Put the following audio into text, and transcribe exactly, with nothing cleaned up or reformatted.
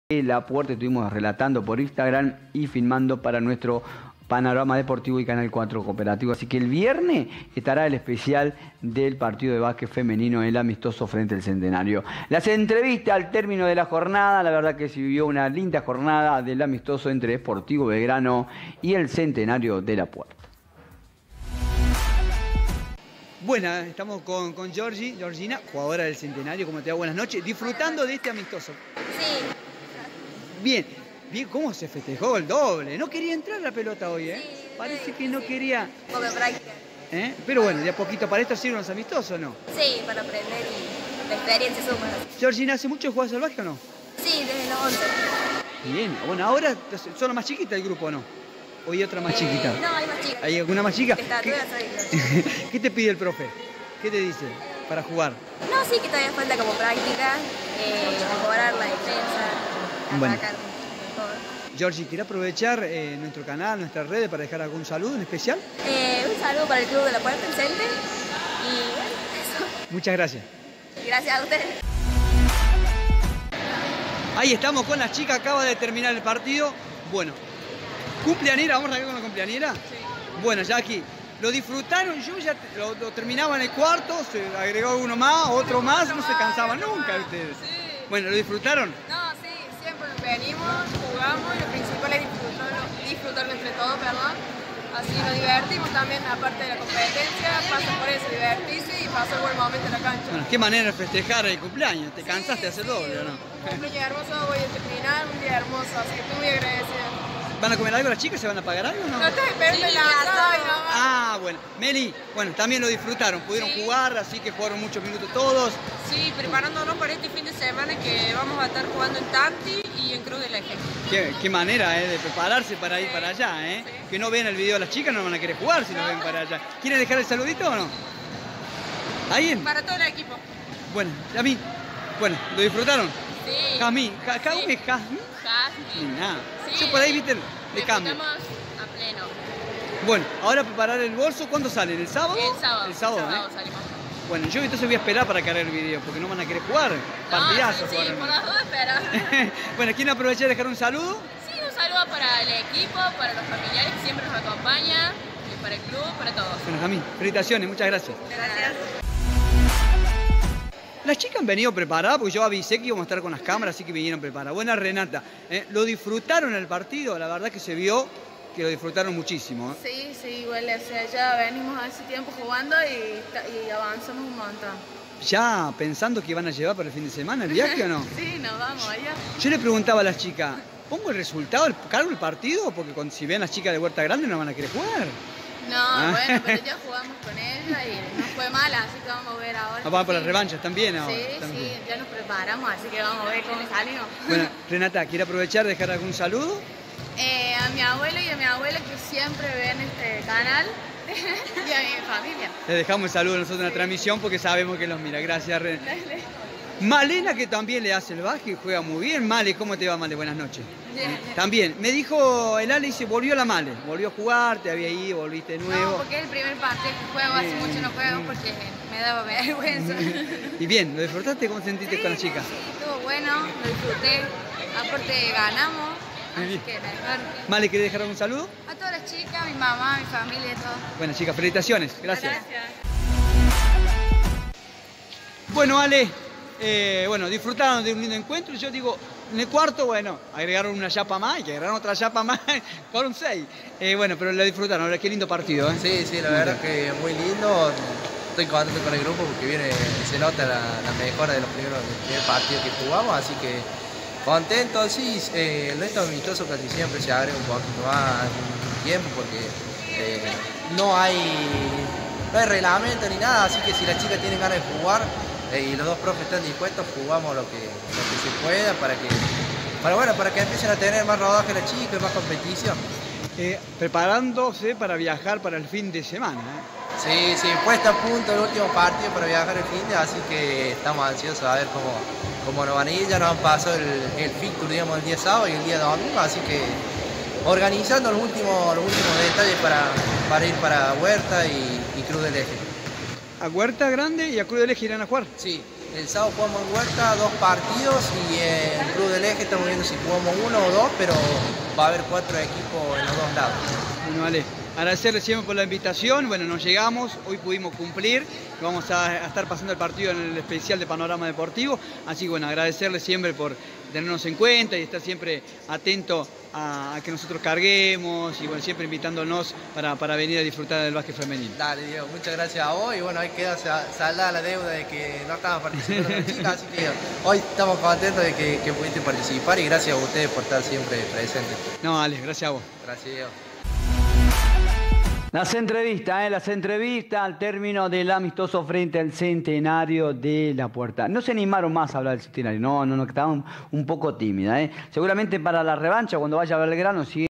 La Puerta estuvimos relatando por Instagram y filmando para nuestro Panorama Deportivo y Canal cuatro Cooperativo. Así que el viernes estará el especial del partido de básquet femenino, el amistoso frente al Centenario. Las entrevistas al término de la jornada, la verdad que se vivió una linda jornada del amistoso entre Sportivo Belgrano y el Centenario de La Puerta. Buenas, estamos con, con Georgie, Georgina, jugadora del Centenario. ¿Cómo te va? Buenas noches. Disfrutando de este amistoso. Sí. Bien, bien, ¿cómo se festejó el doble? No quería entrar la pelota hoy, ¿eh? Sí, Parece sí, que no sí. quería. Un poco de práctica. ¿Eh? Pero bueno, de a poquito, ¿para esto sirven los amistosos o no? Sí, para aprender y la experiencia suma. Georgina, ¿hace mucho jugás al básquet o no? Sí, desde los once. Bien, bueno, ahora son la más chiquita del grupo, ¿o no? ¿O hay otra más Eh, chiquita? No, hay más chicas. ¿Hay alguna más chica? Está, ¿Qué, soy ¿Qué te pide el profe? ¿Qué te dice para jugar? No, sí que todavía falta como práctica, eh, mejorar la defensa, Bueno. atacar todo. Georgie, ¿quiere aprovechar eh, nuestro canal, nuestras redes para dejar algún saludo en especial? Eh, un saludo para el Club de La Puerta, el Cente, y bueno, eso. Muchas gracias. Gracias a ustedes. Ahí estamos con las chicas, acaba de terminar el partido. Bueno, cumpleañera, ¿vamos a arrancar con la cumpleañera? Sí. Bueno, ya aquí, lo disfrutaron, yo ya lo, lo terminaba en el cuarto, se agregó uno más, otro más, no se cansaban nunca ustedes. Sí. Bueno, ¿lo disfrutaron? No, sí, siempre venimos, jugamos y lo principal es disfrutarlo, disfrutarlo entre todos, perdón. Así nos divertimos también, aparte de la competencia, pasa por eso, divertirse y pasar buen momento en la cancha. Bueno, qué manera de festejar el cumpleaños, ¿te Sí, cansaste de hacer sí, doble o no? Un cumpleaños hermoso, voy a terminar, un día hermoso, así que estoy muy agradecida. ¿Van a comer algo las chicas? ¿Se van a pagar algo o no? No estoy esperando Sí, el asado y asado. nada más. Ah, bueno. Meli, bueno, también lo disfrutaron, pudieron Sí. jugar, así que jugaron muchos minutos todos. Sí, preparándonos para este fin de semana que vamos a estar jugando en Tanti y en Cruz del Eje. Qué, qué manera eh, de prepararse para ir para allá, ¿eh? Sí. Que no vean el video de las chicas, no van a querer jugar si no ven para allá. ¿Quieren dejar el saludito o no? ¿Alguien? Para todo el equipo. Bueno, Yamín, bueno, ¿lo disfrutaron? Sí. Jazmín, Ja- Jazmín, Sí. Jazmín. Jasmine. Nada. Sí. Yo por ahí, viste, le cambio. Disfrutamos a pleno. Bueno, ahora preparar el bolso, ¿cuándo salen? ¿El sábado? El sábado. El sábado, ¿eh? salimos. Bueno, yo entonces voy a esperar para cargar el video, porque no van a querer jugar. Partidazo. No, sí, sí, jugaron. por las dos espera. Bueno, ¿quieren aprovechar de dejar un saludo? Sí, un saludo para el equipo, para los familiares que siempre nos acompañan, y para el club, para todos. Bueno, Jamín, felicitaciones, muchas gracias. Gracias. Las chicas han venido preparadas, porque yo avisé que íbamos a estar con las cámaras, así que vinieron preparadas. Buena Renata, ¿eh? ¿Lo disfrutaron el partido? La verdad que se vio que lo disfrutaron muchísimo, ¿eh? Sí, sí, igual, o sea, ya venimos hace tiempo jugando y, y avanzamos un montón. ¿Ya pensando que iban a llevar para el fin de semana el viaje o no? Sí, nos vamos allá. Yo le preguntaba a las chicas, ¿pongo el resultado, el, cargo el partido? Porque con, si ven las chicas de Huerta Grande no van a querer jugar. No, Ah. bueno, pero ya jugamos con ella y no fue mal, así que vamos a ver ahora. Ah, van por las Sí. revanchas también ahora. Sí, también. sí, ya nos preparamos, así que vamos a ver cómo salimos. Bueno, Renata, ¿quiere aprovechar de dejar algún saludo? Eh, a mi abuelo y a mi abuela que siempre ven este canal y a mi familia. Le dejamos el saludo a nosotros en la transmisión porque sabemos que los mira. Gracias, Ren. Dale. Malena, que también le hace el básquet y juega muy bien. Male, ¿cómo te va, Male? Buenas noches. Bien. También, me dijo el Ale, dice, volvió la Male, volvió a jugar, te había ido, volviste de nuevo. No, porque es el primer partido que juego, hace Sí. mucho no juego porque me daba vergüenza. Y bien, ¿lo disfrutaste? ¿Cómo sentiste Sí, con las chicas? Sí, estuvo bueno, lo disfruté. Aparte ganamos, Muy así bien. que mejor. Male, ¿querés dejar algún saludo? A todas las chicas, mi mamá, mi familia, todo. Bueno, chicas, felicitaciones. Gracias. Gracias. Bueno, Ale, eh, bueno, disfrutaron de un lindo encuentro. Yo digo, en el cuarto, bueno, agregaron una chapa más y que agregaron otra chapa más, fueron seis. Eh, bueno, pero lo disfrutaron, ahora qué lindo partido, ¿eh? Sí, sí, la verdad que muy lindo. Estoy contento con el grupo porque viene, se nota la, la mejora de los primeros del primer partido que jugamos, así que contento. Sí, eh, el resto amistoso casi siempre se abre un poquito más tiempo porque eh, no hay no hay reglamento ni nada, así que si las chicas tienen ganas de jugar eh, y los dos profes están dispuestos, jugamos lo que, lo que se pueda para que para bueno para que empiecen a tener más rodaje las chicas y más competición. Eh, preparándose para viajar para el fin de semana, ¿eh? Sí, sí, puesta a punto el último partido para viajar el fin de, así que estamos ansiosos a ver cómo, cómo nos van a ir. Ya nos han pasado el, el fixture, digamos, el día sábado y el día domingo, así que organizando los últimos, los últimos detalles para, para ir para Huerta y, y Cruz del Eje. ¿A Huerta Grande y a Cruz del Eje irán a jugar? Sí, El sábado jugamos en Huerta dos partidos y en Cruz del Eje estamos viendo si jugamos uno o dos, pero va a haber cuatro equipos en los dos lados. Bueno, vale. Agradecerle siempre por la invitación. Bueno, nos llegamos, hoy pudimos cumplir. Vamos a, a estar pasando el partido en el especial de Panorama Deportivo. Así que bueno, agradecerle siempre por tenernos en cuenta y estar siempre atento a, a que nosotros carguemos y bueno, siempre invitándonos para, para venir a disfrutar del básquet femenino. Dale, Diego, muchas gracias a vos y bueno, ahí queda saldada la deuda de que no estabas participando con chicas, así que hoy estamos contentos de que, que pudiste participar y gracias a ustedes por estar siempre presentes. No, Ale, gracias a vos. Gracias, Diego. Las entrevistas, ¿eh? las entrevistas al término del amistoso frente al Centenario de La Puerta. No se animaron más a hablar del Centenario, no, no, no, estaban un poco tímidas. ¿eh? Seguramente para la revancha, cuando vaya a Belgrano, sigue